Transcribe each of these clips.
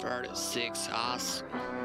36 ass.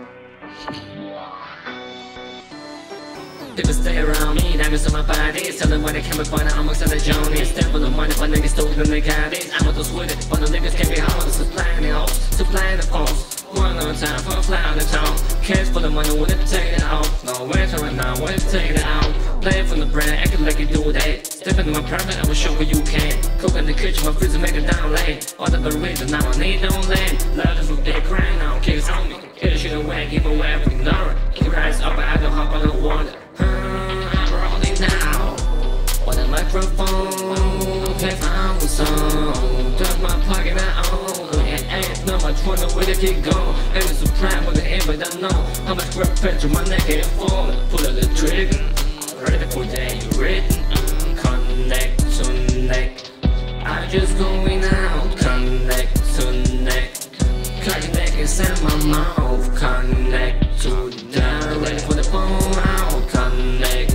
People stay around me, diamonds on my body. Tell them where they came upon, I'm excited Johnny. Step on the money, but niggas stole them, they got it. I'm with those with it, but the niggas can't be hard. Supplying the hoes, supplying the phones. One on time for a fly on the town. Cash for the money when it take it out. No way to right now, when it take it out. Playing from the brand, acting like you do that. Step into my private, I will show where you can. Cook in the kitchen, my freezer make it down lane. All the reason now I need no land. Love is from big crying, I don't care, it's on me. Get the shit away, give away, I ignore it. Keep your eyes up, but I don't hop on the water. I'm rolling now. On the microphone, play my song. Turn my pocket out. Ain't no much fun the way to get gone. Ain't surprised with the end, but I know how much grip pressure my neck ain't falling. Pull out the trigger, ready for that you written. Connect to neck. I just going out. Connect to neck. Cut your neck inside my mouth. Connect to that. Ready for the phone out. Connect.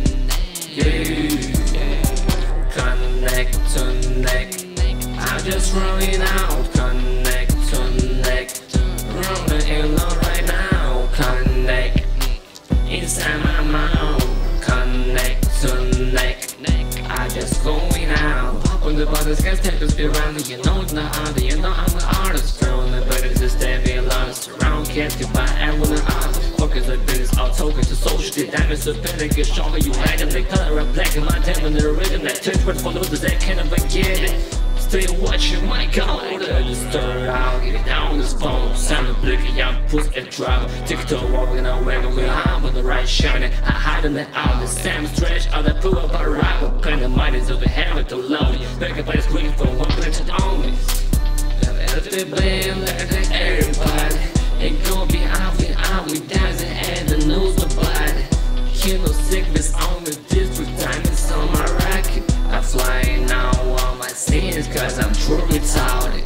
Yeah. Connect to neck. I just rolling out. Connect to neck. Rolling in low right now. Connect inside my mouth. Connect to neck. I just going out. Pop on the buttons, guys take the speed around me. You know it's not under, you know I'm the artist. Girl in the better just stay be honest. Around cats you buy everyone the artist. Focus like business, all token to social. Diamonds up in it, get stronger, you hide them. They color up black in my diamond, the rhythm. That touch words for losers, they can't ever get it. Still watching my color, just start out, get it down this phone. Sound the blicky, young puss and driver. Take it to a walk and I wagon with arm on the right shining. I hide in the out, the same stretch, all that pull up a rapper. Kind of mind is over here with the lonely. Back up by the screen for one place to only. Every blame, let everybody. Ain't gonna be out we dancing and the news about it. You know sickness on the district, diamonds on my racket. I fly now on my scenes cause I'm true retarded.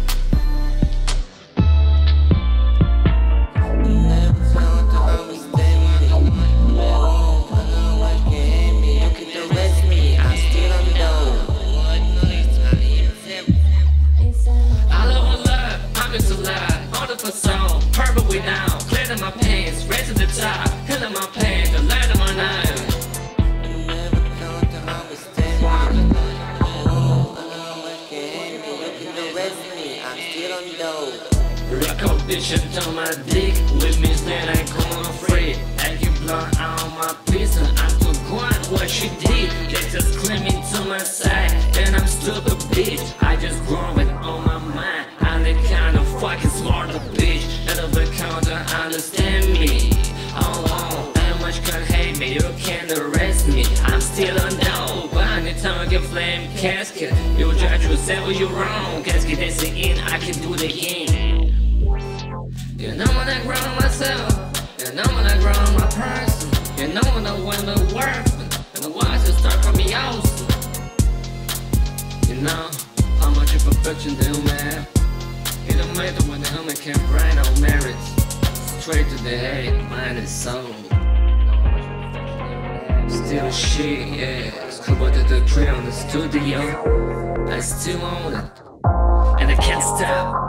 Purple way down, clear in my pants, red to the top, hill in my pants, the light of my knife. Recognition on my dick, with me stand I go afraid. I keep blowing on my pistol, I'm too quiet what she did. They just claiming to my side, and I'm still the bitch. I just growing on my mind, I'm the kind of fucking smart bitch. None of the counter understand me. Oh, that much can hate me, you can't arrest me. I'm still unknown, but anytime I get flame casket, you judge yourself, you're wrong. Casket dancing in, I can do it again. You know when I grow myself, you know when I grow my person, you know when I want to work, and the wise to start from me out. You know how much of perfection they don't have. It don't matter when the helmet can't write on merits. Straight to the head, mind and soul. Still shit, yeah. SkoolBoy223 on the studio. I still own it, and I can't stop.